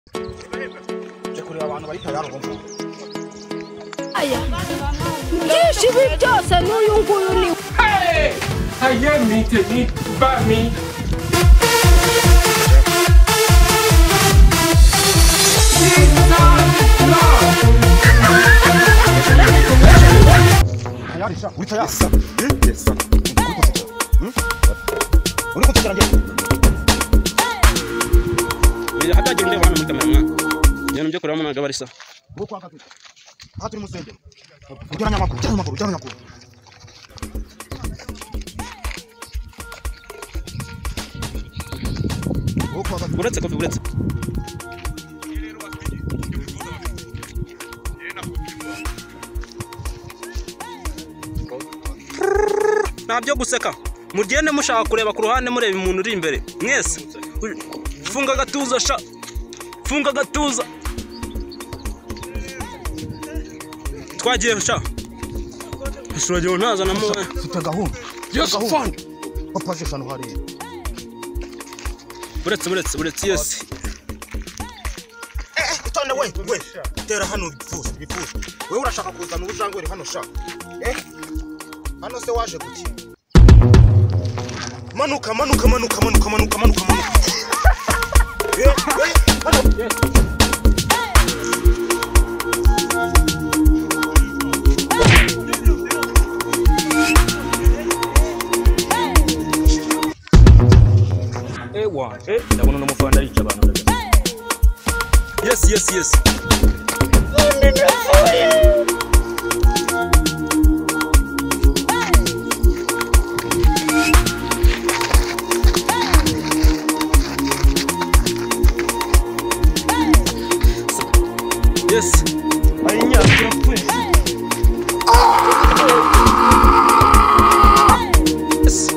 Je kureba abantu bari tayari ubwo. Aya. Byinshi byose n'uyu nguyu ni. Hey! Ayemi tèmi bá mi. Tayari sha, uri tayari? Yes sir. Uri kutekera nje. Hata jende wana muri kamera mwana. Jana mje kuramo na gabarisa. Uko kwa kati. Hatu ni musenge. Ujana nyamakuru. Uretse kofi uretse. Ntabyo guseka. Mugende mushaka kureba ku ruhande mureba umuntu uri imbere. Mwese. Funga gatuza sha. Funga gatuza. Twagiye sha. Ashuragiye ntaza na muwe. Fite gahunda. Yes fun. Papa je shano hari. Buretse yes. Utonde we. Tera hano bifuza. Wewe urashaka kuzana ubujangwe hano sha. Hano se waje guki. Manuka. Hano. Ndabona no mufanda arica abantu. Yes. Yes. Ainya turapwe. Yes.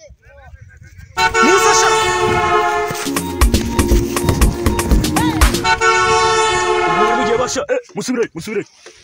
Musa sha. Musubire.